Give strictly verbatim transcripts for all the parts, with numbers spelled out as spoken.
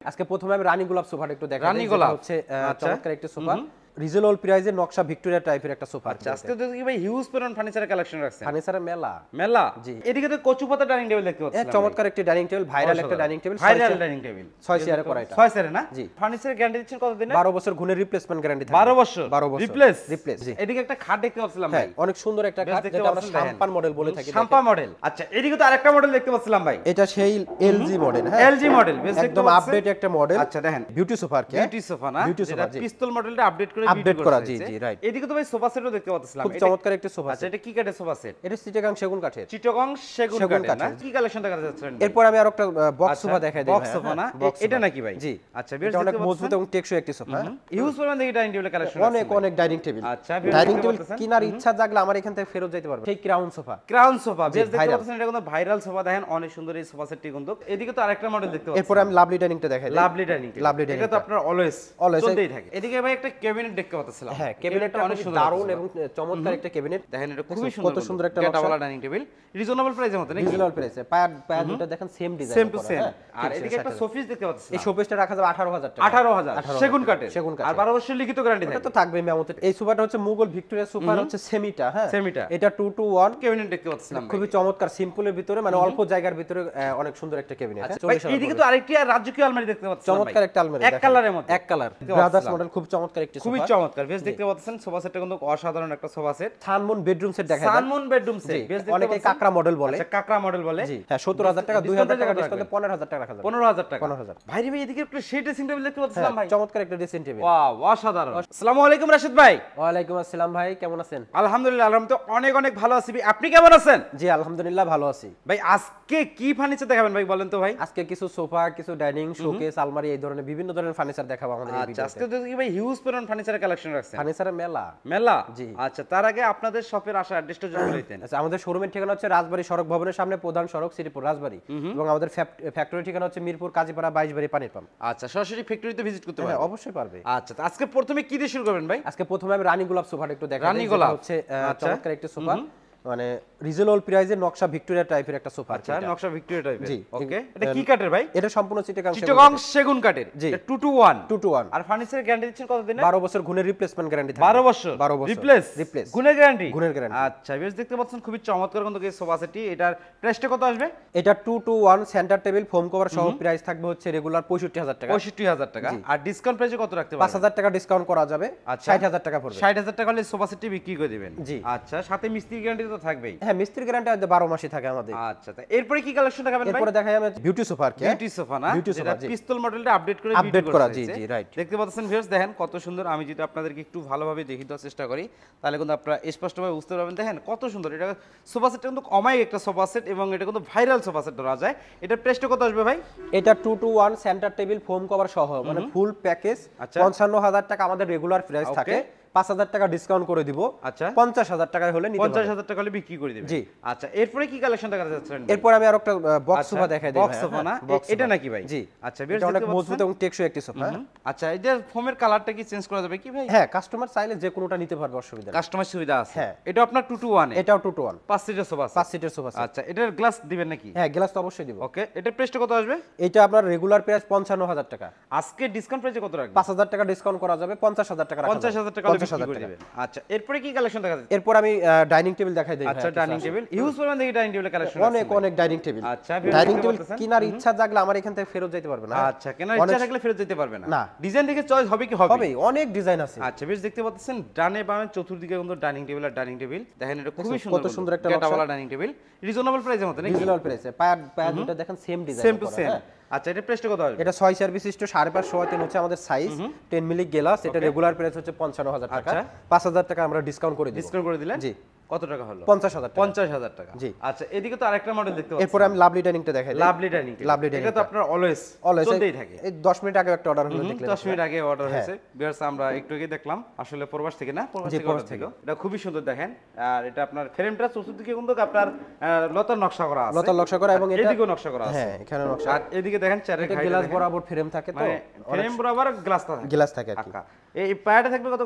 আজকে প্রথমে আমি রানী গোলাপ সোফাটা একটু দেখাই। রানী গোলাপ হচ্ছে চমৎকার একটা সোফা, রিজনেবল প্রাইসে নকশা ভিক্টোরিয়া টাইপের একটা সোফা। আচ্ছা, আজকে তো কি ভাই হিউজ পরিমাণ ফার্নিচারের কালেকশন রাখছেন? ফার্নিচারের মেলা মেলা জি। এদিকে তো কচুপাতা ডাইনিং টেবিল দেখতে পাচ্ছি। হ্যাঁ, চমৎকার একটা ডাইনিং টেবিল, ভাইরাল একটা dining table, viral dining table ছয় চেয়ারে করা এটা। ছয় চেয়ারে না জি। ফার্নিচারের গ্যারান্টি দিচ্ছেন কতদিন? বারো বছর গুণের রিপ্লেসমেন্ট গ্যারান্টি থাকে। বারো বছর বারো বছর রিপ্লেস রিপ্লেস জি। এদিকে একটা খাট দেখতে পাচ্ছিলাম ভাই, অনেক সুন্দর একটা খাট, যেটা আমরা শাম্পান মডেল বলে থাকি। শাম্পা মডেল। আচ্ছা, এদিকে তো আরেকটা মডেল দেখতে পাচ্ছিলাম ভাই, এটা সেই এলজি মডেল। হ্যাঁ, এলজি মডেল, বেশ একদম আপডেট একটা মডেল। আচ্ছা দেখেন, বিউটি সোফা আর কি, বিউটি সোফা না, যেটা পিস্তল মডেলটা আপডেট করে আপডেট করা। জি জি রাইট। এদিকে তো ভাই সোফা সেটও দেখতে পাচ্ছিলাম, খুব চমৎকার একটা সোফা। আচ্ছা, এটা কি কাঠের সোফা সেট? এটা চিটাগাং সেগুন কাঠের। চিটাগাং সেগুন কাঠের না? কি কালেকশন দেখা যাচ্ছে? এরপর আমি আরেকটা বক্স সোফা দেখাই দেই। বক্স সোফা না, এটা নাকি ভাই? জি। আচ্ছা, এটা অনেক মজবুত এবং টেকসই একটা সোফা। ইউজ পরিমাণ দেখি ডাইনিং টেবিলের কালেকশন অনেক অনেক ডাইনিং টেবিল। আচ্ছা, ডাইনিং টেবিল কেনার ইচ্ছা জাগলে আমার এখান থেকে ফেরত যেতে পারবে। সেই ক্রাউন সোফা, ক্রাউন সোফা বেশ দেখতে পাচ্ছেন, এটা কিন্তু ভাইরাল সোফা। দেখেন অনেক সুন্দর এই সোফা সেটটি কিন্তু। এদিকে তো আরেকটা মডেল দেখতে পাচ্ছেন। এরপর আমি লাভলি ডাইনিংটা দেখাই দিই। লাভলি ডাইনিং, লাভলি ডাইনিং, এটা তো আপনার অলওয়েজ অলওয়েজ চলতেই থাকে। এদিকে ভাই একটা ক্যাবিনেট দেখতে পাচ্ছিলাম। হ্যাঁ, ক্যাবিনেটটা অনেক দারুণ এবং চমৎকার একটা ক্যাবিনেট। দেখেন এটা খুবই সুন্দর, কত সুন্দর একটা নকশা ডাইনিং টেবিল, রিজনেবল প্রাইসের মধ্যে নাকি? রিজনেবল প্রাইসে পায়া পায়া দুটো দেখেন same design, same to same. আর এদিকে একটা শোপিস দেখতে পাচ্ছি, এই শোপিসটা রাখা যাবে আঠারো হাজার টাকা। আঠারো হাজার সেগুন কাঠের, সেগুন কাঠ। আর বারো বছরের লিখিত গ্যারান্টি থাকে। এটা তো থাকবে মেমোতে। এই সোফাটা হচ্ছে মুঘল ভিক্টোরিয়া সোফা, হচ্ছে সেমিটা। হ্যাঁ, সেমিটা। এটা টু টু ওয়ান ক্যাবিনেট দেখতে পাচ্ছিলাম, খুবই চমৎকার, সিম্পলের ভিতরে, মানে অল্প জায়গার ভিতরে অনেক সুন্দর একটা ক্যাবিনেট। এদিকে তো আরেকটি আর রাজকীয় আলমারি দেখতে পাচ্ছি, চমৎকার একটা আলমারি, এক কালারের মধ্যে, এক কালার ব্রাদার্স মডেল, খুব চমৎকার একটা সোফা, খুবই চমৎকার। বেশ দেখতে পাচ্ছেন সোফা সেটটা কিন্তু অসাধারণ একটা sofa set. Sunmoon bedroom set দেখা যায়, সানমুন বেডরুম সেট, বেশ দেখতে অনেকে কাকড়া মডেল বলে। আচ্ছা, কাকড়া মডেল বলে। জি হ্যাঁ, সত্তর হাজার টাকা, দুই হাজার টাকা ডিসকাউন্টে পনেরো হাজার টাকা রাখা যাবে। পনেরো হাজার টাকা, পনেরো হাজার। ভাই রে, এদিকে একটা সেই ড্রেসিং টেবিল দেখতে পাচ্ছিলাম ভাই, চমৎকার একটা ড্রেসিং টেবিল। ওয়াও, অসাধারণ। আসসালামু আলাইকুম রাশেদ ভাই। ওয়া আলাইকুম আসসালাম ভাই, কেমন আছেন? আলহামদুলিল্লাহ, আলহামদুলিল্লাহ অনেক অনেক ভালো আছি। আপনি কেমন আছেন? জি আলহামদুলিল্লাহ ভালো আছি। ভাই আজকে কি ফার্নিচার দেখাবেন ভাই, বলেন তো ভাই? আজকে কিছু সোফা, কিছু ডাইনিং, শোকেস, আলমারি, এই ধরনের বিভিন্ন ধরনের ফার্নিচার দেখাবো আমাদের এই ভিডিওতে। আচ্ছা, আজকে তো কি ভাই হিউজ পরিমাণ ফার্নিচারের কালেকশন রাখছেন? ফার্নিচারের মেলা। মেলা জি। আচ্ছা, তার আগে আপনাদের শপের আসা অ্যাড্রেসটা যদি বলতেন। আচ্ছা, আমাদের শোরুমের ঠিকানা হচ্ছে রাজবাড়ী সড়ক ভবনের সামনে, প্রধান সড়ক, শ্রীপুর রাজবাড়ী, এবং আমাদের ফ্যাক্টরি ঠিকানা হচ্ছে মিরপুর কাজীপাড়া বাইশ বাড়ি পানির পাম্প। আচ্ছা, সরাসরি ফ্যাক্টরিতে ভিজিট করতে পারবে? হ্যাঁ, অবশ্যই পারবে। আচ্ছা, আজকে প্রথমে কি দিয়ে শুরু করবেন ভাই? আজকে প্রথমে আমি রানী গোলাপ সোফাটা একটু দেখাই। রানী গোলাপ হচ্ছে চমৎকার একটা সোফা, মানে রিজনেবল প্রাইসে নকশা ভিক্টোরিয়া টাইপের একটা সোফা। আচ্ছা, নকশা ভিক্টোরিয়া টাইপের। জি। ওকে, এটা কি কাঠের ভাই? এটা সম্পূর্ণ চিটাগাং চিটাগাং সেগুন কাঠের। জি। এটা two two one, two two one. আর ফার্নিচারের গ্যারান্টি দিচ্ছেন কতদিন? বারো বছর গুণের রিপ্লেসমেন্ট গ্যারান্টি থাকে। বারো বছর বারো বছর রিপ্লেস রিপ্লেস গুণের গ্যারান্টি, গুণের গ্যারান্টি। আচ্ছা, বেশ দেখতে পাচ্ছেন খুবই চমৎকার কিন্তু এই সোফা সেটটি। এটার প্রাইসটা কত আসবে? এটা two two one centre table foam cover সহ প্রাইস থাকবে হচ্ছে রেগুলার পঁয়ষট্টি হাজার টাকা। পঁয়ষট্টি হাজার টাকা। আর ডিসকাউন্ট প্রাইসে কত রাখতে পারবেন? পাঁচ হাজার টাকা ডিসকাউন্ট করা যাবে, ষাট হাজার টাকা পড়বে। ষাট হাজার টাকা হলে সোফা সেটটি বিক্রি করে দিবেন। জি। আচ্ছা, সাথে মিস্ত্রি গ্যারান্টি তো থাকবেই। হ্যাঁ, মিস্ত্রি গ্যারান্টি বারো মাসই থাকে আমাদের। আচ্ছা, এরপরে কি কালেকশন দেখাবেন ভাই? এরপরে দেখাই আমি বিউটি সোফা আর কি। বিউটি সোফা না, যেটা পিস্তল মডেলটা আপডেট করে আপডেট করা। জি জি রাইট। দেখতে পাচ্ছেন ভিউয়ার্স, দেখেন কত সুন্দর। আমি যদি আপনাদেরকে একটু ভালোভাবে দেখিয়ে দেওয়ার চেষ্টা করি, তাহলে কিন্তু আপনারা স্পষ্টভাবে বুঝতে পারবেন। দেখেন কত সুন্দর এটা সোফা সেটটা, কিন্তু অমায়িক একটা সোফা সেট, এবং এটা কিন্তু ভাইরাল সোফা সেট ধরা যায়। এটার প্রাইসটা কত আসবে ভাই? এটা two two one centre table foam cover সহ, মানে ফুল প্যাকেজ পঞ্চান্ন হাজার টাকা আমাদের রেগুলার প্রাইস থাকে। পাঁচ হাজার টাকা ডিসকাউন্ট করে দিব। আচ্ছা, পঞ্চাশ হাজার টাকায় হলে নিতে পারবেন। পঞ্চাশ হাজার টাকা হলে বিক্রি করে দিবেন। জি। আচ্ছা, এরপরে কি কালেকশন দেখা যাচ্ছে? এরপর আমি আরেকটা বক্স সোফা দেখাই দেই। বক্স সোফা না, এটা নাকি ভাই? জি। আচ্ছা, বেশ অনেক মজবুত এবং টেকসই একটা সোফা। আচ্ছা, এটা ফোমের কালারটা কি চেঞ্জ করা যাবে কি ভাই? হ্যাঁ, কাস্টমার চাইলে যে কোনোটা নিতে পারবে, অসুবিধা নেই। কাস্টমার সুবিধা আছে। হ্যাঁ, এটা আপনার টু টু ওয়ান। এটাও টু টু ওয়ান, পাঁচ সিটের সোফা। পাঁচ সিটের সোফা। আচ্ছা, এটার গ্লাস দিবেন নাকি? হ্যাঁ, গ্লাস তো অবশ্যই দিব। ওকে, এটার প্রাইসটা কত আসবে? এটা আপনার রেগুলার প্রাইস পঞ্চান্ন হাজার টাকা। আজকে ডিসকাউন্ট প্রাইসে কত রাখবেন? পাঁচ হাজার টাকা ডিসকাউন্ট করা যাবে, পঞ্চাশ হাজার টাকা রাখা যাবে। পঞ্চাশ হাজার টাকা হলে বিক্রি করে দিবেন। আচ্ছা, এরপরে কি কালেকশন দেখা যাচ্ছে? এরপর আমি ডাইনিং টেবিল দেখাই দেই। আচ্ছা, ডাইনিং টেবিল ইউজ পরিমাণ দেখি ডাইনিং টেবিলের কালেকশন অনেক অনেক ডাইনিং টেবিল। আচ্ছা, ডাইনিং টেবিল কেনার ইচ্ছা জাগলে আমার এখান থেকে ফেরত যেতে পারবে না। আচ্ছা, কেনার ইচ্ছা থাকলে ফেরত যেতে পারবে না। না, ডিজাইন দেখে চয়েস হবে কি হবে? হবে, অনেক ডিজাইন আছে। আচ্ছা, বেশ দেখতে পাচ্ছেন ডানে বামে চতুর্দিকে কিন্তু ডাইনিং টেবিল আর ডাইনিং টেবিল। দেখেন এটা খুবই সুন্দর, কত সুন্দর একটা গেটাওয়ালা ডাইনিং টেবিল, রিজনেবল প্রাইসের মধ্যে নাকি? রিজনেবল প্রাইসে পায়া পায়া দুটো দেখেন same design, same to same. আচ্ছা, এটা প্রাইসটা কত আসবে? এটা ছয় চেয়ার বিশিষ্ট সাড়ে পাঁচ সোয়া তিন হচ্ছে আমাদের সাইজ, দশ মিলি গ্লাস। এটা রেগুলার প্রাইস হচ্ছে পঞ্চান্ন হাজার টাকা। পাঁচ হাজার টাকা আমরা ডিসকাউন্ট করে দিই। ডিসকাউন্ট করে দিলেন? জি। কত টাকা হলো? পঞ্চাশ হাজার টাকা। পঞ্চাশ হাজার টাকা। জি। আচ্ছা, এদিকে তো আরেকটা মডেল দেখতে পাচ্ছি। এরপর আমি লাভলি ডাইনিংটা দেখাই দিই। লাভলি ডাইনিং, লাভলি ডাইনিং, এটা তো আপনার অলওয়েজ অলওয়েজ চলতেই থাকে। এই দশ মিনিট আগে একটা অর্ডার হলো, দেখলেন? দশ মিনিট আগে অর্ডার হয়েছে। ভিউয়ার্স, আমরা একটু আগে দেখলাম, আসলে প্রবাস থেকে না, প্রবাস থেকে অর্ডার থেকে। এটা খুবই সুন্দর দেখেন। আর এটা আপনার ফ্রেমটা চতুর্দিকে কিন্তু আপনার লতার নকশা করা আছে, লতার নকশা করা, এবং এটা এদিকেও নকশা করা আছে। হ্যাঁ, এখানে নকশা। আর এদিকে দেখেন চারের এটা গ্লাস বরাবর ফ্রেম থাকে, তো ফ্রেম বরাবর গ্লাস থাকে, গ্লাস থাকে আর কি। এই পায়াটা থাকবে কত কত?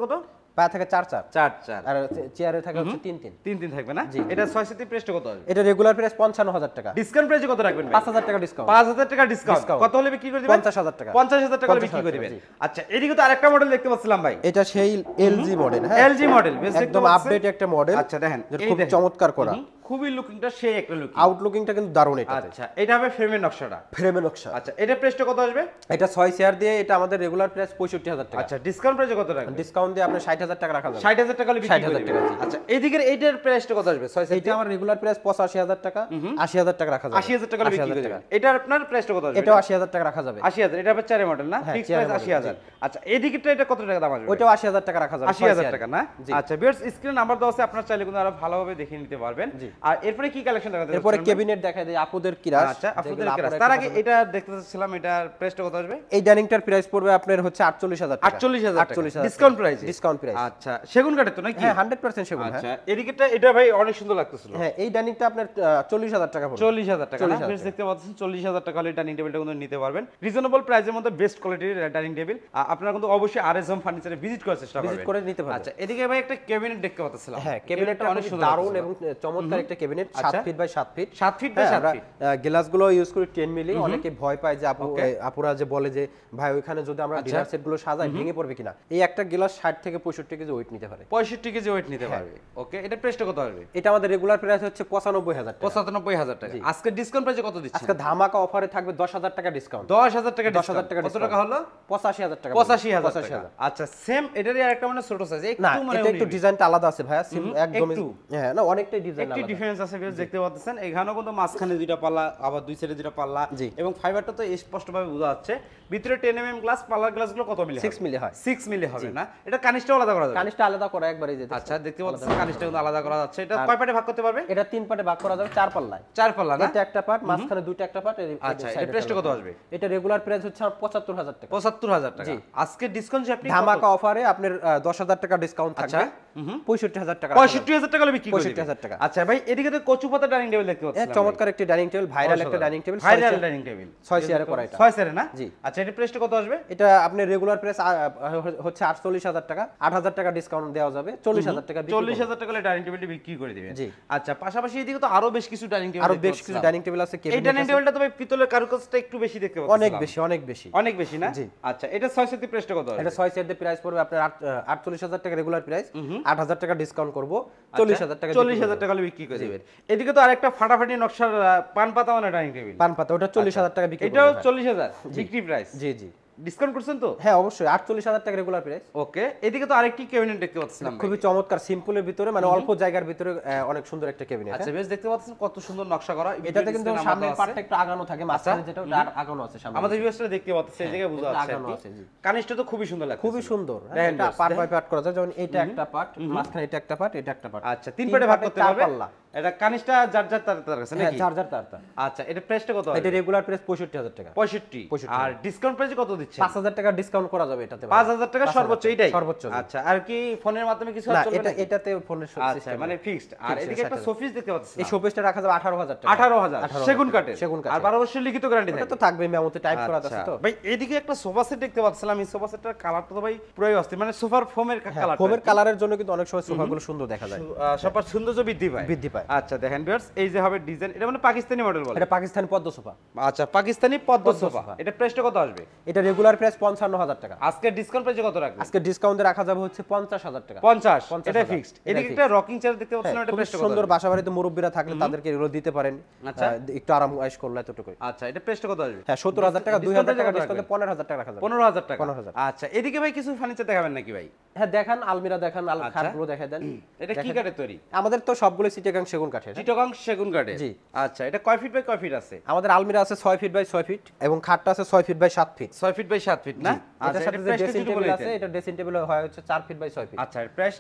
পায়া থাকে চার চার চার চার আর চেয়ারে থাকে হচ্ছে তিন তিন তিন তিন থাকবে না এটা ছয় সাত প্রাইসটা কত হবে এটা রেগুলার প্রাইস পঞ্চান্ন হাজার টাকা ডিসকাউন্ট প্রাইসে কত রাখবেন ভাই পাঁচ হাজার টাকা ডিসকাউন্ট পাঁচ হাজার টাকা ডিসকাউন্ট কত হলে বিক্রি করে দিবেন পঞ্চাশ হাজার টাকা পঞ্চাশ হাজার টাকা বিক্রি করে দিবেন আচ্ছা এদিকে তো আরেকটা মডেল দেখতে পাচ্ছিলাম ভাই এটা সেই এলজি মডেল হ্যাঁ এলজি মডেল একদম আপডেট একটা মডেল আচ্ছা দেখেন খুব চমৎকার করা খুবই লুকিংটা সেই একটা লুকিং আউটলুকিংটা কিন্তু দারুণ এটা আচ্ছা এটা হবে ফ্রেমের নকশাটা ফ্রেমের নকশা আচ্ছা এটা প্রাইসটা কত আসবে এটা ছয় চেয়ার দিয়ে এটা আমাদের রেগুলার প্রাইস পঁয়ষট্টি হাজার টাকা আচ্ছা ডিসকাউন্ট প্রাইসে কত রাখবেন ডিসকাউন্ট দিয়ে আপনি ষাট হাজার টাকা রাখা যাবে ষাট হাজার টাকা হলে বিক্রি করে দিবেন আচ্ছা এদিকের এইটার প্রাইসটা কত আসবে ছয় এটা আমার রেগুলার প্রাইস পঁচাশি হাজার টাকা আশি হাজার টাকা রাখা যাবে আশি হাজার টাকা হলে বিক্রি করে দিবেন এটার আপনার প্রাইসটা কত আসবে এটাও আশি হাজার টাকা রাখা যাবে আশি হাজার এটা হবে চারের মডেল না ফিক্স প্রাইস আশি হাজার আচ্ছা এদিকেরটা এটা কত টাকা দাম আসবে ওইটাও আশি হাজার টাকা রাখা যাবে আশি হাজার টাকা না আচ্ছা ভিউয়ার্স স্ক্রিনে নাম্বার দেওয়া আছে আপনারা চাইলে কিন্তু আরো ভালোভাবে দেখে নিতে পারবেন আর এরপরে কি কালেকশন দেখাতে এরপরে ক্যাবিনেট দেখায় দেই আপুদের কিরাস আচ্ছা আপুদের কিরাস তার আগে এটা দেখতে চাচ্ছিলাম এটার প্রাইসটা কত আসবে এই ডাইনিংটার প্রাইস পড়বে আপনার হচ্ছে আটচল্লিশ হাজার টাকা আটচল্লিশ হাজার ডিসকাউন্ট প্রাইস ডিসকাউন্ট প্রাইস আচ্ছা সেগুন কাঠের তো নাকি হ্যাঁ একশো পার্সেন্ট সেগুন হ্যাঁ আচ্ছা এদিকেটা এটা ভাই অনেক সুন্দর লাগতেছিল হ্যাঁ এই ডাইনিংটা আপনার চল্লিশ হাজার টাকা পড়বে চল্লিশ হাজার টাকা আপনি দেখতে পাচ্ছেন চল্লিশ হাজার টাকা হলে ডাইনিং টেবিলটা কিন্তু নিতে পারবেন রিজনেবল প্রাইসের মধ্যে বেস্ট কোয়ালিটির ডাইনিং টেবিল আপনারা কিন্তু অবশ্যই আরএসএম ফার্নিচারে ভিজিট করার চেষ্টা করবেন ভিজিট করে নিতে পারবেন আচ্ছা এদিকে ভাই একটা ক্যাবিনেট দেখতে পাচ্ছিলাম হ্যাঁ ক্যাবিনেটটা অনেক দারুণ এবং চমৎকার একটা ক্যাবিনেট সাত ফিট বাই সাত ফিট সাত ফিট বাই সাত ফিট গ্লাসগুলো ইউজ করি টেন মিলি অনেকে ভয় পায় যে আপু আপুরা যে বলে যে ভাই ওইখানে যদি আমরা ডিনার সেট গুলো সাজাই ভেঙে পড়বে কিনা এই একটা গ্লাস ষাট থেকে পঁয়ষট্টি কেজি ওয়েট নিতে পারে পঁয়ষট্টি কেজি ওয়েট নিতে পারবে ওকে এটা প্রাইসটা কত হবে এটা আমাদের রেগুলার প্রাইস হচ্ছে পঁচানব্বই হাজার টাকা পঁচানব্বই হাজার টাকা আজকে ডিসকাউন্ট প্রাইসে কত দিচ্ছেন আজকে ধামাকা অফারে থাকবে দশ হাজার টাকা ডিসকাউন্ট দশ হাজার টাকা দশ হাজার টাকা কত টাকা হলো পঁচাশি হাজার টাকা পঁচাশি হাজার টাকা আচ্ছা সেম এটারই আরেকটা মানে ছোট সাইজ একটু মানে এটা একটু ডিজাইনটা আলাদা আছে ভাইয়া একদম হ্যাঁ না অনেকটাই ডিজাইন আলাদা একটু ডিফারেন্স আছে ভিউয়ার্স দেখতে পাচ্ছেন এখানেও কিন্তু মাঝখানে দুইটা পাল্লা আবার দুই সাইডে দুইটা পাল্লা এবং ফাইবারটা তো স্পষ্টভাবে বোঝা যাচ্ছে ভিতরে টেন এমএম গ্লাস পাল্লার গ্লাসগুলো কত মিলি সিক্স মিলি হয় সিক্স মিলি হবে না এটা কানিশটাও আলাদা করা যাবে কানিশটা আলাদা করা একবারই যেতে আচ্ছা দেখতে পাচ্ছেন কানিশটা কিন্তু আলাদা করা যাচ্ছে এটা কয় পার্টে ভাগ করতে পারবে এটা তিন পার্টে ভাগ করা যাবে চার পাল্লায় চার পাল্লা না এটা একটা পার্ট মাঝখানে দুইটা একটা পার্ট আচ্ছা এটা প্রাইসটা কত আসবে এটা রেগুলার প্রাইস হচ্ছে পঁচাত্তর হাজার টাকা পঁচাত্তর হাজার টাকা আজকে ডিসকাউন্ট যে আপনি ধামাকা অফারে আপনার দশ হাজার টাকা ডিসকাউন্ট থাকবে পঁয়ষট্টি হাজার টাকা পঁয়ষট্টি হাজার টাকা বিক্রি করবে পঁয়ষট্টি হাজার টাকা আচ্ছা ভাই এদিকে তো কচু পাতা ডাইনিং টেবিল দেখতে পাচ্ছেন চমৎকার একটা ডাইনিং টেবিল ভাইরাল একটা dining table viral dining table ছয় চেয়ারে করা এটা ছয় চেয়ারে না জি আচ্ছা এটা প্রাইসটা কত আসবে এটা আপনার রেগুলার প্রাইস হচ্ছে আটচল্লিশ হাজার টাকা আট হাজার টাকা ডিসকাউন্ট দেওয়া যাবে চল্লিশ হাজার টাকা চল্লিশ হাজার টাকা ডাইনিং টেবিলটি বিক্রি করে দিবেন জি আচ্ছা পাশাপাশি এদিকে তো আরো বেশ কিছু ডাইনিং টেবিল আরো বেশ কিছু ডাইনিং টেবিল আছে এই ডাইনিং টেবিলটা তো ভাই পিতলের কারুকাজটা একটু বেশি দেখতে পাচ্ছি অনেক বেশি অনেক বেশি অনেক বেশি না জি আচ্ছা এটা ছয় সেট প্রাইসটা কত এটা ছয় সেট প্রাইস পড়বে আপনার আটচল্লিশ হাজার টাকা রেগুলার প্রাইস আট হাজার টাকা ডিসকাউন্ট করব চল্লিশ হাজার টাকা চল্লিশ হাজার টাকা বিক্রি করে দিবেন এদিকে তো আরেকটা ফাটাফাটি নকশার পান পাতা মানে ডাইনিং টেবিল পান পাতা ওটা চল্লিশ হাজার টাকা বিক্রি এটাও চল্লিশ হাজার বিক্রি প্রাইস জি জি ডিসকাউন্ট করছেন তো হ্যাঁ অবশ্যই আটচল্লিশ হাজার টাকা রেগুলার প্রাইস ওকে এদিকে তো আরেকটি ক্যাবিনেট দেখতে পাচ্ছিলাম খুবই চমৎকার সিম্পলের ভিতরে মানে অল্প জায়গার ভিতরে অনেক সুন্দর একটা ক্যাবিনেট আচ্ছা বেশ দেখতে পাচ্ছেন কত সুন্দর নকশা করা এটাতে কিন্তু সামনের পার্টটা একটু আগানো থাকে মাঝখানে যেটা ওটা আগানো আছে সামনে আমাদের ভিউয়ার্সরা দেখতে পাচ্ছে এই জায়গায় বোঝা যাচ্ছে কানিশটা তো খুবই সুন্দর লাগছে খুবই সুন্দর এটা পার্ট বাই পার্ট করা যায় যেমন এটা একটা পার্ট মাঝখানে এটা একটা পার্ট এটা একটা পার্ট আচ্ছা তিন পার্টে ভাগ করতে পারবে এটা কানিশটা যার যার তার তার কাছে নাকি যার যার তার তার আচ্ছা এটা প্রাইসটা কত এটা রেগুলার প্রাইস পঁয়ষট্টি হাজার টাকা পঁয়ষট্টি আর ডিসকাউন্ট প্রাইস কত দিচ্ছে পাঁচ হাজার টাকা ডিসকাউন্ট করা যাবে এটাতে পাঁচ হাজার টাকা সর্বোচ্চ এটাই সর্বোচ্চ আচ্ছা আর কি ফোনের মাধ্যমে কিছু না এটা এটাতে ফোনের সিস্টেম মানে ফিক্সড আর এদিকে একটা শোপিস দেখতে পাচ্ছেন এই শোপিসটা রাখা যাবে আঠারো হাজার টাকা আঠারো হাজার সেগুন কাঠের সেগুন কাঠ আর বারো বছরের লিখিত গ্যারান্টি থাকে এটা তো থাকবে মেমোতে টাইপ করা আছে তো ভাই এদিকে একটা সোফা সেট দেখতে পাচ্ছিলাম এই সোফা সেটটার কালারটা তো ভাই পুরোই অস্থির মানে সোফার ফোমের কালার ফোমের কালারের জন্য কিন্তু অনেক সময় সোফাগুলো সুন্দর দেখা যায় সবার সৌন্দর্য বৃদ্ধি পায় বৃদ্ধি পায় আচ্ছা দেখেন ভিউয়ার্স এই যে হবে ডিজাইন এটা মানে পাকিস্তানি মডেল বলে এটা পাকিস্তানি পদ্ম সোফা আচ্ছা পাকিস্তানি পদ্ম সোফা এটা প্রাইসটা কত আসবে এটা রেগুলার প্রাইস পঞ্চান্ন হাজার টাকা আজকে ডিসকাউন্ট প্রাইসে কত রাখবেন আজকে ডিসকাউন্টে রাখা যাবে হচ্ছে পঞ্চাশ হাজার টাকা পঞ্চাশ এটা ফিক্সড এদিকে একটা রকিং চেয়ার দেখতে পাচ্ছেন এটা প্রাইসটা কত সুন্দর বাসাবাড়িতে মুরব্বিরা থাকলে তাদেরকে এগুলো দিতে পারেন আচ্ছা একটু আরাম আয়েশ করলে এতটুকু আচ্ছা এটা প্রাইসটা কত আসবে হ্যাঁ সত্তর হাজার টাকা দুই হাজার টাকা ডিসকাউন্টে পনেরো হাজার টাকা রাখা যাবে পনেরো হাজার টাকা আচ্ছা এদিকে ভাই কিছু ফার্নিচার দেখাবেন নাকি ভাই হ্যাঁ দেখান আলমিরা দেখান আল খাটগুলো দেখাই দেন এটা কি কাঠের তৈরি আমাদের তো সবগুলো চিটাগাং সেগুন কাঠের চিটাগাং সেগুন কাঠের জি আচ্ছা এটা কয় ফিট বাই কয় ফিট আছে আমাদের আলমিরা আছে ছয় ফিট বাই ছয় ফিট এবং খাটটা আছে ছয় ফিট বাই সাত ফিট ছয় ফিট বাই সাত ফিট না এটার সাথে যে ড্রেসিং টেবিল আছে এটা ড্রেসিং টেবিল হয় হচ্ছে চার ফিট বাই ছয় ফিট আচ্ছা এর প্রাইসটা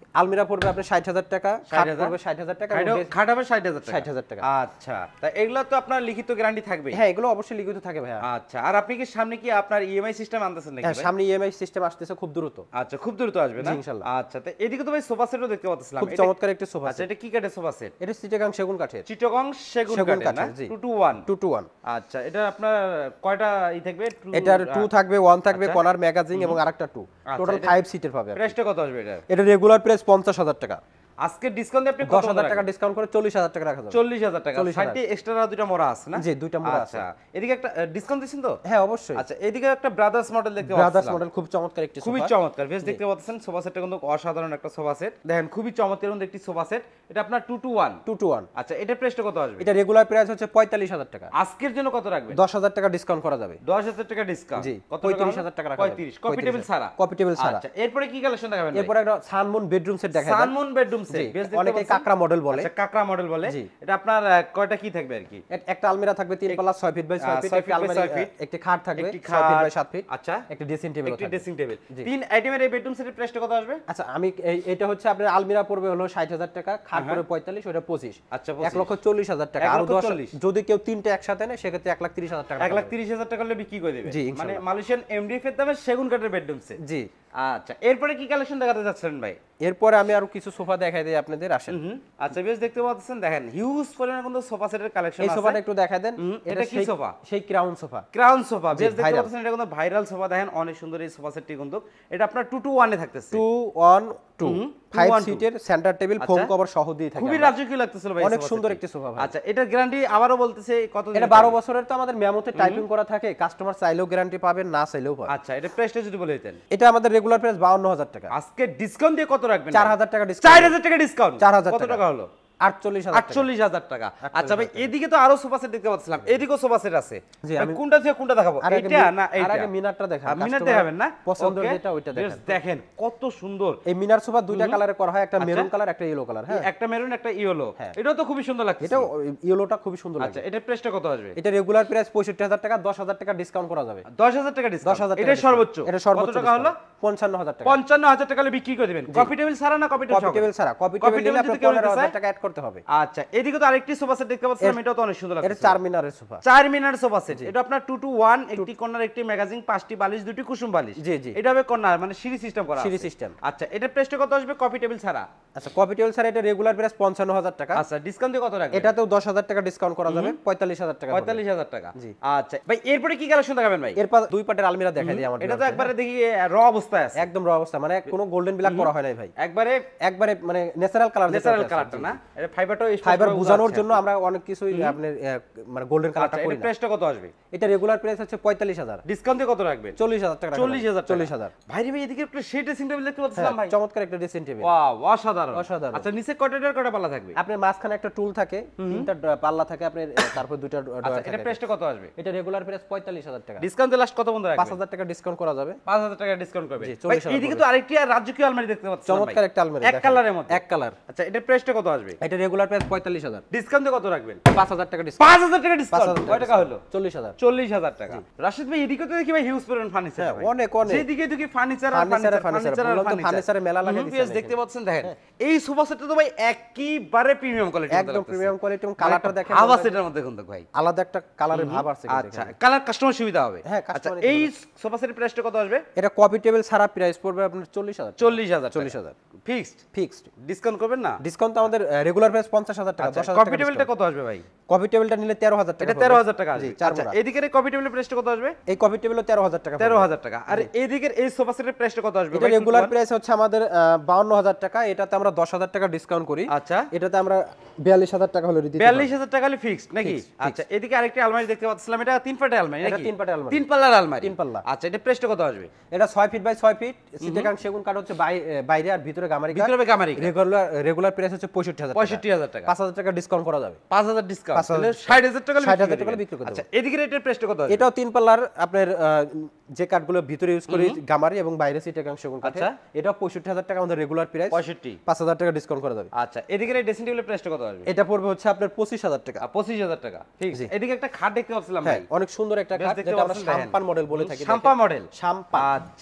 আলমিরা পড়বে আপনার ষাট হাজার টাকা, খাট পড়বে ষাট হাজার টাকা, খাট হবে ষাট হাজার টাকা, ষাট হাজার টাকা। আচ্ছা, তা এগুলো তো আপনার লিখিত গ্যারান্টি থাকবে? হ্যাঁ, এগুলো অবশ্যই লিখিত থাকে ভাইয়া। আচ্ছা, আর আপনি কি সামনে কি আপনার ইএমআই সিস্টেম আনতেছেন নাকি? হ্যাঁ, সামনে ইএমআই সিস্টেম আসতেছে খুব দ্রুত। আচ্ছা, খুব দ্রুত আসবে না? ইনশাআল্লাহ। আচ্ছা, তো এদিকে তো ভাই সোফা সেটও দেখতে পাচ্ছিলাম, খুব চমৎকার একটা সোফা। আচ্ছা, এটা কি কাঠের সোফা সেট? এটা চিটাগাং সেগুন কাঠের। চিটাগাং সেগুন কাঠের না? Two two one. Two two one. আচ্ছা, এটা আপনার কয়টা ই থাকবে? এটার টু থাকবে, ওয়ান থাকবে, কর্নার ম্যাগাজিন এবং আরেকটা টু, টোটাল ফাইভ সিটের পাবে। প্রাইসটা কত আসবে এটা? এটা রেগুলার প্রাইস পঞ্চাশ হাজার টাকা। আজকে ডিসকাউন্ট দিয়ে আপনি দশ হাজার টাকা ডিসকাউন্ট করে চল্লিশ হাজার টাকা রাখা যাবে। চল্লিশ হাজার টাকা। সাইডে এক্সট্রা দুটো মোড়া আছে না? জি, দুটো মোড়া আছে। আচ্ছা, এদিকে একটা ডিসকাউন্ট দিবেন তো? হ্যাঁ, অবশ্যই। আচ্ছা, এদিকে একটা ব্রাদার্স মডেল দেখতে পাচ্ছেন। ব্রাদার্স মডেল খুব চমৎকার একটি সোফা। খুবই চমৎকার, বেশ দেখতে পাচ্ছেন সোফা সেটটা কিন্তু অসাধারণ একটা সোফা সেট। দেখেন খুবই চমৎকার একটি সোফা সেট। এটা আপনার two two one. Two two one. আচ্ছা, এটার প্রাইসটা কত আসবে? এটা রেগুলার প্রাইস হচ্ছে পঁয়তাল্লিশ হাজার টাকা। আজকের জন্য কত রাখবেন? দশ হাজার টাকা ডিসকাউন্ট করা যাবে। দশ হাজার টাকা ডিসকাউন্ট। জি, কত? পঁয়ত্রিশ হাজার টাকা রাখা যাবে। পঁয়ত্রিশ, কপি টেবিল ছাড়া। কপি টেবিল ছাড়া। আচ্ছা, এরপরে কি কালেকশন দেখাবেন? এরপরে একটা সানমুন বেডরুম সেট দেখাবেন। সানমুন বেডরুম সেট, বেশ দেখতে অনেকে কাকড়া মডেল বলে। আচ্ছা, কাকড়া মডেল বলে। এটা আপনার কয়টা কি থাকবে আর কি? একটা আলমিরা থাকবে তিন পাল্লা ছয় ফিট বাই ছয় ফিট, একটা আলমারি একটি খাট থাকবে ছয় ফিট বাই সাত ফিট। আচ্ছা, একটা ড্রেসিং টেবিল একটা ড্রেসিং টেবিল। তিন আইটেমের এই বেডরুম সেটের প্রাইসটা কত আসবে? আচ্ছা, আমি এটা হচ্ছে আপনার আলমিরা পড়বে হলো ষাট হাজার টাকা, খাট পড়বে পঁয়তাল্লিশ, ওটা পঁচিশ। আচ্ছা, এক লক্ষ চল্লিশ হাজার টাকা। আর দশ, যদি কেউ তিনটে একসাথে নেয় সেক্ষেত্রে এক লাখ তিরিশ হাজার টাকা। এক লাখ তিরিশ হাজার টাকা হলে বিক্রি করে দেবে। জি, মানে মালয়েশিয়ান এমডিএফ এর দামে সেগুন কাঠের বেডরুম সেট। জি। আচ্ছা, এরপরে কি কালেকশন দেখাতে যাচ্ছেন ভাই? এরপরে আমি আরো কিছু সোফা দেখাই দেই আপনাদের, আসেন। আচ্ছা, বেশ দেখতে পাচ্ছেন, দেখেন হিউজ পরিমাণে কিন্তু সোফা সেটের কালেকশন আছে। এই সোফাটা একটু দেখাই দেন। এটা কি সোফা? সেই ক্রাউন সোফা। ক্রাউন সোফা, বেশ দেখতে পাচ্ছেন, এটা কিন্তু ভাইরাল সোফা। দেখেন অনেক সুন্দর এই সোফা সেটটি কিন্তু। এটা আপনার টু টু ওয়ান এ থাকতেছে। টু ওয়ান টু, ফাইভ সিটের সেন্টার টেবিল, ফোম কভার সহ দিয়ে থাকে। খুবই রাজকীয় লাগতেছিল ভাই, অনেক সুন্দর একটি সোফা ভাই। আচ্ছা, এটার গ্যারান্টি আবারো বলতেছে কত দিন? এটা বারো বছরের তো আমাদের মেমোতে টাইপিং করা থাকে, কাস্টমার চাইলেও গ্যারান্টি পাবেন, না চাইলেও পাবেন। আচ্ছা, এটা প্রাইসটা যদি বলে দিতেন? এটা আমাদের রেগুলার প্রাইস বাউন্ন হাজার টাকা। আজকে ডিসকাউন্ট দিয়ে কত রাখবেন? চার হাজার টাকা ডিসকাউন্ট। চার হাজার টাকা ডিসকাউন্ট। চার হাজার কত টাকা হলো? আটচল্লিশ হাজার। আটচল্লিশ হাজার টাকা। আচ্ছা ভাই, এদিকে তো আরো সোফা সেট দেখতে পাচ্ছিলাম, এদিকেও সোফা সেট আছে। কোনটা থেকে কোনটা দেখাবো? এটা না এইটা? আগে মিনারটা দেখান। মিনার দেখাবেন না? পছন্দের যেটা ওইটা দেখেন। দেখেন কত সুন্দর এই মিনার সোফা, দুইটা কালারে করা হয়, একটা মেরুন কালার, একটা ইয়েলো কালার। হ্যাঁ, একটা মেরুন, একটা ইয়েলো। এটাও তো খুবই সুন্দর লাগছে। এটাও ইয়েলোটা খুবই সুন্দর লাগছে। আচ্ছা, এটার প্রাইসটা কত আসবে? এটা রেগুলার প্রাইস পঁয়ষট্টি হাজার টাকা, দশ হাজার টাকা ডিসকাউন্ট করা যাবে। দশ হাজার টাকা ডিসকাউন্ট। দশ হাজার টাকা। এটা সর্বোচ্চ। এটা সর্বোচ্চ। কত টাকা হলো? পঞ্চান্ন হাজার টাকা। পঞ্চান্ন হাজার টাকা হলে বিক্রি করে দিবেন। কপি টেবিল ছাড়া না? কপি টেবিল ছাড়া। কপি টেবিল নিলে আপনাকে পনেরো হাজার টাকা অ্যাড করতে হবে। আচ্ছা, এদিকে তো আরেকটি সোফা সেট দেখতে পাচ্ছেন, এটাও তো অনেক সুন্দর লাগছে। এটা চার মিনারের সোফা। চার মিনার সোফা সেট। এটা আপনার টু টু ওয়ান, একটি কর্নার, একটি ম্যাগাজিন, পাঁচটি বালিশ, দুটি কুসুম বালিশ। জি জি। এটা হবে কর্নার, মানে সিঁড়ি সিস্টেম করা আছে। সিঁড়ি সিস্টেম। আচ্ছা, এটার প্রাইসটা কত আসবে কপি টেবিল ছাড়া? আচ্ছা, কপি টেবিল ছাড়া এটা রেগুলার প্রাইস পঞ্চান্ন হাজার টাকা। আচ্ছা, ডিসকাউন্ট দিয়ে কত রাখবেন? এটাতেও দশ হাজার টাকা ডিসকাউন্ট করা যাবে, পঁয়তাল্লিশ হাজার টাকা। পঁয়তাল্লিশ হাজার টাকা। জি। আচ্ছা ভাই, এরপরে কি কালেকশন দেখাবেন ভাই? এরপর দুই পাটের আলমিরা দেখাই দিই আমাদের। এটা তো একবারে দেখি র অবস্থায় আছে। একদম র অবস্থা, মানে কোনো গোল্ডেন ব্ল্যাক করা হয় নাই ভাই। একবারে একবারে মানে ন্যাচারাল কালার। ন্যাচারাল কালারটা না? এটা ফাইবারটাও ফাইবার বোঝানোর জন্য আমরা অনেক কিছুই আপনার মানে গোল্ডেন কালারটা করি না। এর প্রাইসটা কত আসবে? এটা রেগুলার প্রাইস হচ্ছে পঁয়তাল্লিশ হাজার। ডিসকাউন্টে কত রাখবেন? চল্লিশ হাজার টাকা। চল্লিশ হাজার। চল্লিশ হাজার। ভাই রে ভাই, এদিকে একটা সেই ড্রেসিং টেবিল দেখতে পাচ্ছিলাম ভাই। চমৎকার একটা ড্রেসিং টেবিল। ওয়াও, অসাধারণ অসাধারণ। আচ্ছা, নিচে কয়টার কয়টা পাল্লা থাকবে? আপনার মাঝখানে একটা টুল থাকে, তিনটা পাল্লা থাকে আপনার, তারপর দুটো ডয়ার থাকে। এটা প্রাইসটা কত আসবে? এটা রেগুলার প্রাইস পঁয়তাল্লিশ হাজার টাকা। ডিসকাউন্টে লাস্ট কত বন্ধ রাখবেন? পাঁচ হাজার টাকা ডিসকাউন্ট করা যাবে। পাঁচ হাজার টাকা ডিসকাউন্ট করবে। ভাই, এইদিকে তো আরেকটি আর রাজকীয় আলমারি দেখতে পাচ্ছি, চমৎকার একটা আলমারি, এক কালারের মধ্যে। এক কালার। আচ্ছা, এটার প্রাইসটা কত আসবে? এটা রেগুলার প্রাইস পঁয়তাল্লিশ হাজার। ডিসকাউন্টে কত রাখবেন? পাঁচ হাজার টাকা ডিসকাউন্ট। পাঁচ হাজার টাকা ডিসকাউন্ট। কয় টাকা হলো? চল্লিশ হাজার। চল্লিশ হাজার টাকা। রাশিদ ভাই, এদিকে তো দেখি ভাই হিউজ পরিমাণ ফার্নিচার। হ্যাঁ, অনেক অনেক। যেদিকে দেখি ফার্নিচার আর ফার্নিচার ফার্নিচার। ফার্নিচার ফার্নিচারের মেলা লাগা দিয়েছে। দেখতে পাচ্ছেন, দেখেন এই সোফা সেটটা তো ভাই একবারে প্রিমিয়াম কোয়ালিটি। একদম প্রিমিয়াম কোয়ালিটি, এবং কালারটা দেখেন ভাব আছে এটার মধ্যে কিন্তু ভাই, আলাদা একটা কালারের ভাব আছে। আচ্ছা, কালার কাস্টমার সুবিধা হবে। হ্যাঁ, আচ্ছা, এই সোফা সেটের প্রাইসটা কত আসবে? এটা কপি টেবিল ছাড়া প্রাইস পড়বে আপনার চল্লিশ হাজার। চল্লিশ হাজার। চল্লিশ হাজার ফিক্সড। ফিক্সড। ডিসকাউন্ট করবেন না? ডিসকাউন্ট আমাদের রেগুলার প্রাইস পঞ্চাশ হাজার টাকা। দশ হাজার টাকা। কপি টেবিলটা কত আসবে ভাই? কপি টেবিলটা নিলে তেরো হাজার টাকা। এটা তেরো হাজার টাকা আসবে। আচ্ছা, এদিকের এই কপি টেবিলের প্রাইসটা কত আসবে? এই কপি টেবিলও তেরো হাজার টাকা। তেরো হাজার টাকা। আর এদিকের এই সোফা সেটের প্রাইসটা কত আসবে? এটা রেগুলার প্রাইস হচ্ছে আমাদের বাউন্ন হাজার টাকা। এটাতে আমরা দশ হাজার টাকা ডিসকাউন্ট করি। আচ্ছা, এটাতে আমরা বিয়াল্লিশ হাজার টাকা হলে দিতে পারি। বিয়াল্লিশ হাজার টাকা হলে ফিক্সড নাকি? আচ্ছা, এদিকে আরেকটি আলমারি দেখতে পাচ্ছিলাম, এটা তিন পাটের আলমারি নাকি? এটা তিন পাটের আলমারি। তিন পাল্লার আলমারি। তিন পাল্লা। আচ্ছা, এটা প্রাইসটা কত আসবে? এটা ছয় ফিট বাই ছয় ফিট, চিটাগাং সেগুন কাঠ হচ্ছে বাইরে, আর ভিতরে গামারি কাঠ। ভিতরে গামারি। রেগুলার রেগুলার প্রাইস হচ্ছে পঁয়ষট্টি হাজার। পঁয়ষট্টি হাজার টাকা। পাঁচ হাজার টাকা ডিসকাউন্ট করা যাবে। পাঁচ হাজার ডিসকাউন্ট, তাহলে ষাট হাজার টাকা ষাট হাজার টাকা বিক্রি করতে। আচ্ছা, এদিকে এটার প্রাইসটা কত আসবে? এটাও তিন পাল্লার আপনার, যে কাঠগুলো ভিতরে ইউজ করি গামারি এবং বাইরে চিটাগাং সেগুন কাঠ। এটাও পঁয়ষট্টি হাজার টাকা আমাদের রেগুলার প্রাইস। পঁয়ষট্টি। পাঁচ হাজার টাকা ডিসকাউন্ট করা যাবে। আচ্ছা, এদিকে এই ড্রেসিং টেবিলের প্রাইসটা কত আসবে? এটা পড়বে হচ্ছে আপনার পঁচিশ হাজার টাকা। পঁচিশ হাজার টাকা। ঠিক আছে। এদিকে একটা খাট দেখতে পাচ্ছিলাম ভাই, অনেক সুন্দর একটা খাট, যেটা আমরা শাম্পান মডেল বলে থাকি। শাম্পা মডেল। শাম্পা। আচ্ছা, বেশ দেখেন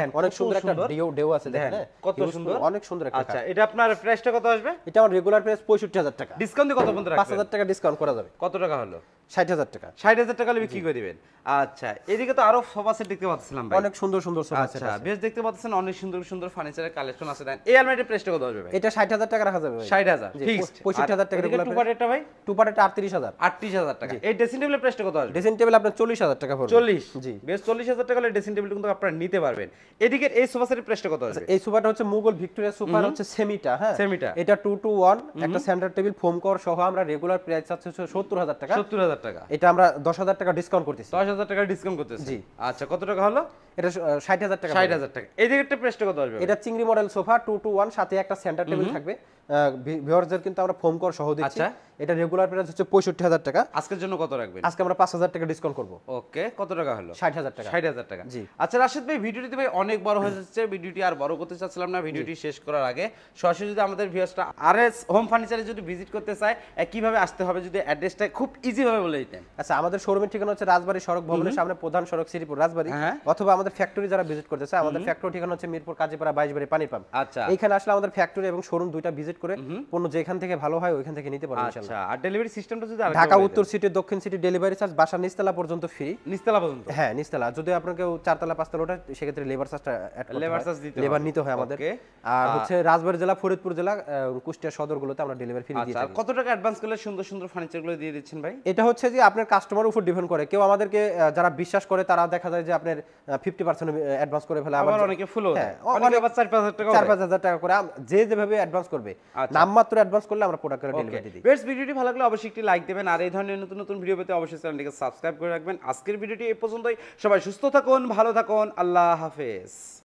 দেখেন অনেক সুন্দর একটা ডেও ডেও আছে দেখেন কত সুন্দর, অনেক সুন্দর একটা। আচ্ছা এটা আপনার প্রাইসটা কত আসবে? এটা আমার রেগুলার প্রাইস পঁয়ষট্টি হাজার টাকা। ডিসকাউন্ট দিয়ে কত পর্যন্ত রাখবেন? পাঁচ হাজার টাকা ডিসকাউন্ট করা যাবে। কত টাকা হলো? ষাট হাজার টাকা। ষাট হাজার টাকা হলে বিক্রি করে দিবেন। আচ্ছা এদিকে তো আরো সোফা সেট দেখতে পাচ্ছিলাম ভাই, অনেক সুন্দর সুন্দর সোফা সেট আচ্ছা আছে। বেশ দেখতে পাচ্ছেন অনেক সুন্দর সুন্দর ফার্নিচারের কালেকশন আছে। দেন এই আলমারিটার প্রাইসটা কত আসবে ভাই? এটা ষাট হাজার টাকা রাখা যাবে ভাই। ষাট হাজার ফিক্সড। পঁয়ষট্টি হাজার টাকা রেগুলার। টু পার্টেরটা ভাই? টু পার্টেরটা আটত্রিশ হাজার। আটত্রিশ হাজার টাকা। এই ড্রেসিং টেবিলের প্রাইসটা কত আসবে? ড্রেসিং টেবিল আপনার চল্লিশ হাজার টাকা পড়বে। চল্লিশ? জি বেশ চল্লিশ হাজার টাকা হলে ড্রেসিং টেবিলটা কিন্তু আপনারা নিতে পারবেন। এদিকে এই সোফা সেটের প্রাইসটা কত আসবে? এই সোফাটা হচ্ছে মুঘল ভিক্টোরিয়া সোফা, হচ্ছে সেমিটা। হ্যাঁ সেমিটা। এটা টু টু ওয়ান একটা সেন্টার টেবিল ফোম কভার সহ আমরা রেগুলার প্রাইস আছে সত্তর হাজার টাকা। সত্তর হাজার টাকা। এটা আমরা দশ হাজার টাকা ডিসকাউন্ট করতেছি। দশ হাজার টাকা ডিসকাউন্ট করতেছি। জি। আচ্ছা কত টাকা হলো? এটা ষাট হাজার টাকা। ষাট হাজার টাকা। এই দিকেরটা প্রাইসটা কত আসবে? এটা চিংড়ি model sofa two two one, সাথে একটা সেন্টার টেবিল থাকবে। ভিউয়ারদের কিন্তু আমরা ফোম কভার সহ দিচ্ছি। আচ্ছা এটা রেগুলার প্রাইস হচ্ছে পঁয়ষট্টি হাজার টাকা। আজকের জন্য কত রাখবেন? আজকে আমরা পাঁচ হাজার টাকা ডিসকাউন্ট করব। ওকে কত টাকা হলো? ষাট হাজার টাকা। ষাট হাজার টাকা। জি। আচ্ছা রাশেদ ভাই ভিডিওটি ভাই অনেক বড় হয়ে যাচ্ছে, ভিডিওটি আর বড় করতে চাচ্ছিলাম না। ভিডিওটি শেষ করার আগে সরাসরি যদি আমাদের ভিউয়ার্সটা আরএস হোম ফার্নিচারে যদি ভিজিট করতে চায় কিভাবে আসতে হবে যদি অ্যাড্রেসটা খুব ইজি ভাবে বলে দিতেন। আচ্ছা আমাদের শোরুমের ঠিকানা হচ্ছে রাজবাড়ী সড়ক ভবনের সামনে, প্রধান সড়ক শ্রীপুর রাজবাড়ী। অথবা আমাদের ফ্যাক্টরি যারা ভিজিট করতে চায়, আমাদের ফ্যাক্টরি ঠিকানা হচ্ছে মিরপুর কাজীপাড়া বাইশ বাড়ি পানি পাম্প। আচ্ছা এইখানে আসলে আমাদের ফ্যাক্টরি এবং শোরুম দুইটা ভিজিট করে পণ্য যেখান থেকে ভালো হয় ওইখান থেকে নিতে পারবেন ইনশাআল্লাহ। আচ্ছা আর ডেলিভারি সিস্টেমটা যদি ঢাকা উত্তর সিটি, দক্ষিণ সিটি ডেলিভারি চার্জ বাসা নিচতলা পর্যন্ত ফ্রি। নিচতলা পর্যন্ত? হ্যাঁ নিচতলা। যদি আপনাকে চারতলা পাঁচতলা ওঠে সেক্ষেত্রে লেবার চার্জটা অ্যাড করতে হয়। লেবার চার্জ দিতে লেবার নিতে হয় আমাদের। আর হচ্ছে রাজবাড়ী জেলা, ফরিদপুর জেলা, কুষ্টিয়া সদরগুলোতে আমরা ডেলিভারি ফ্রি দিয়ে থাকি। কত টাকা অ্যাডভান্স করলে সুন্দর সুন্দর ফার্নিচারগুলো দিয়ে দিচ্ছেন ভাই? এটা হচ্ছে যে আপনার কাস্টমার উপর ডিপেন্ড করে। কেউ আমাদেরকে যারা বিশ্বাস করে তারা দেখা যায় যে আপনার পঞ্চাশ পার্সেন্ট অ্যাডভান্স করে ফেলে, আবার অনেকে ফুল দেয়, অনেকে আবার চার পাঁচ হাজার টাকা চার পাঁচ হাজার টাকা করে যে যেভাবে অ্যাডভান্স করবে, নামমাত্র অ্যাডভান্স করলে আমরা প্রোডাক্টের ডেলিভারি দিই। বেস্ট ভিডিওটি ভালো লাগলে অবশ্যই একটি লাইক দেবেন, আর এই ধরনের নতুন নতুন ভিডিও পেতে অবশ্যই চ্যানেলটিকে সাবস্ক্রাইব করে রাখবেন। আজকের ভিডিওটি এই পর্যন্তই। সবাই সুস্থ থাকুন, ভালো থাকুন, আল্লাহ হাফেজ।